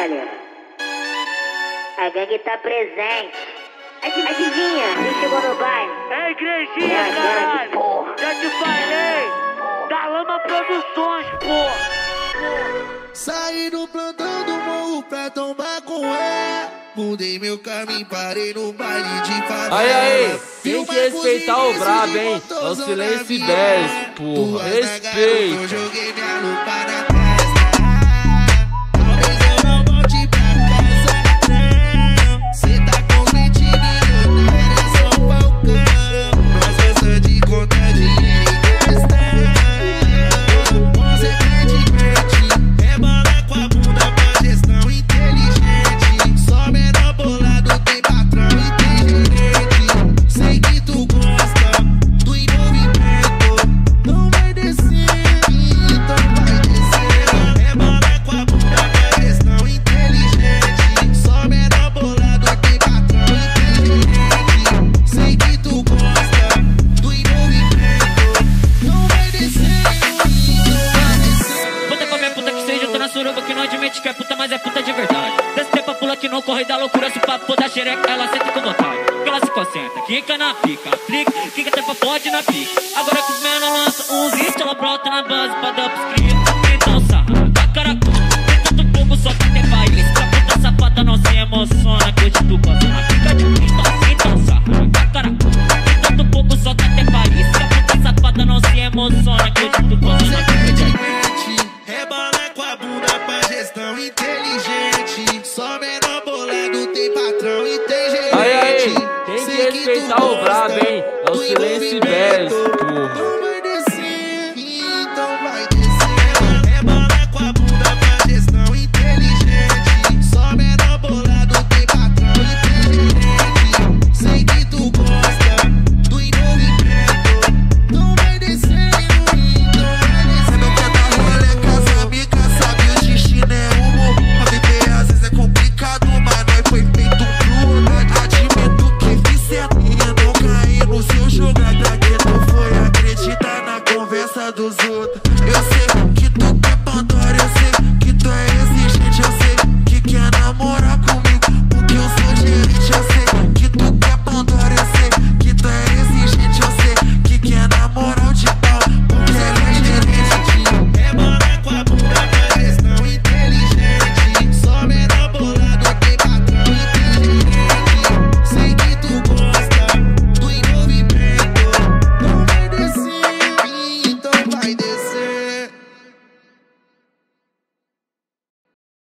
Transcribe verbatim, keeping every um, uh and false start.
galera. A gangue tá presente. Adi- Adivinha, quem chegou no baile? É igrejinha, É a gangue, caralho! porra. Já te falei! Da Lama Produções, porra! Saí do plantão do morro pra tomar com ela. Mudei meu caminho, parei no baile de favela. Aí, aí, tem que respeitar o brabo, hein? É o Silêncio e dez, porra. Respeita. Eu joguei minha lupa na testa. Talvez eu não volte pra casa, não. Cê tá competindo, milionário, é só falcão. Nós gosta de contar dinheiro e questão. Consequentemente, é bola com a bunda pra gestão inteligente. Só menor bolado, tem patrão e tem gerente. Sei que tu gosta do envolvimento. Não vai descer, então vai descer. É bola com a bunda pra gestão inteligente. Só menor bolado, tem patrão e tem gerente. Sei que tu gosta do envolvimento. Não vai descer, então vai descer. Puta com minha puta que seja, eu tô na suruba que não admite que é puta, mas é puta de verdade. Desce tempo pula que não corre da loucura, se papo da xereca, ela senta com vontade. Que ela se concentra, quica na pica, aplica, quica tempo pode na pica. Agora que os menor lançam uns hits, ela brota na base pra dar pros cria. Então sarra, da caracol, tem tanto fogo só pra ter país. Que a puta safada não se emociona, que hoje tu gosta na pica de então, então sarra, da caracol, tem tanto fogo só pra ter país. Que a puta safada não se emociona, que hoje tu gosta na pica de Consequentemente, rebola com a bunda pra gestão inteligente. Só menor bolado, tem patrão e tem gerente. Aí, aí, tem que Sei tu respeitar o brabo, gosta hein? É o do Silêncio e dez, envolvimento. porra. Não